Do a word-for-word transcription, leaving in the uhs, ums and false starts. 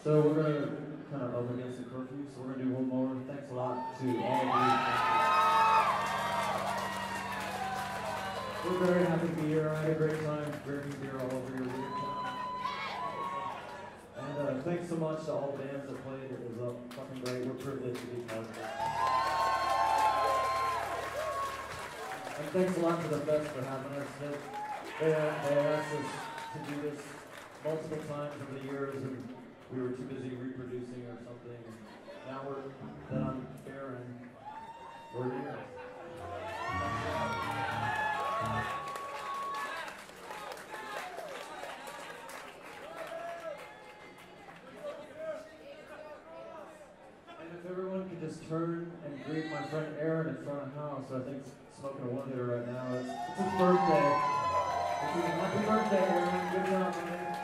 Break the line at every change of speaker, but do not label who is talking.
So we're going to kind of up against the curfew, so we're going to do one more. Thanks a lot to all of you. We're very happy to be here. I had a great time drinking beer all over your weird town. And uh, thanks so much to all the bands that played. It was uh, fucking great. We're privileged to be part of it. And thanks a lot to the Fest for having us. They, they, they asked us to do this multiple times over the years, and we were too busy reproducing or something. And now we're that I'm here and we're here. And if everyone could just turn and greet my friend Aaron in front of the house, I think smoking a one hitter right now. It's, it's his birthday. It's his happy birthday, Aaron. Good job, man.